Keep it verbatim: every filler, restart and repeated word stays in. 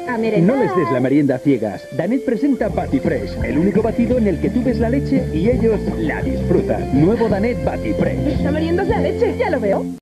A merendar. No les des la merienda a ciegas. Danet presenta Batifresh, el único batido en el que tú ves la leche y ellos la disfrutan. Nuevo Danet Batifresh. Esta merienda es la leche, ya lo veo.